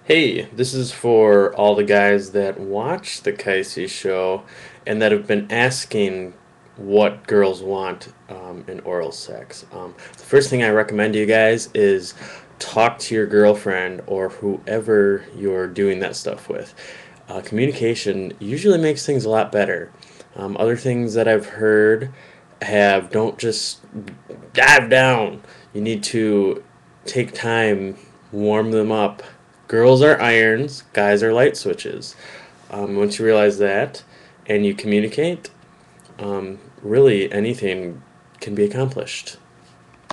Hey, this is for all the guys that watch the Kicesie show and that have been asking what girls want in oral sex. The first thing I recommend to you guys is talk to your girlfriend or whoever you're doing that stuff with. Communication usually makes things a lot better. Other things that I've heard have don't just dive down. You need to take time, warm them up. Girls are irons, guys are light switches. Once you realize that and you communicate, really anything can be accomplished.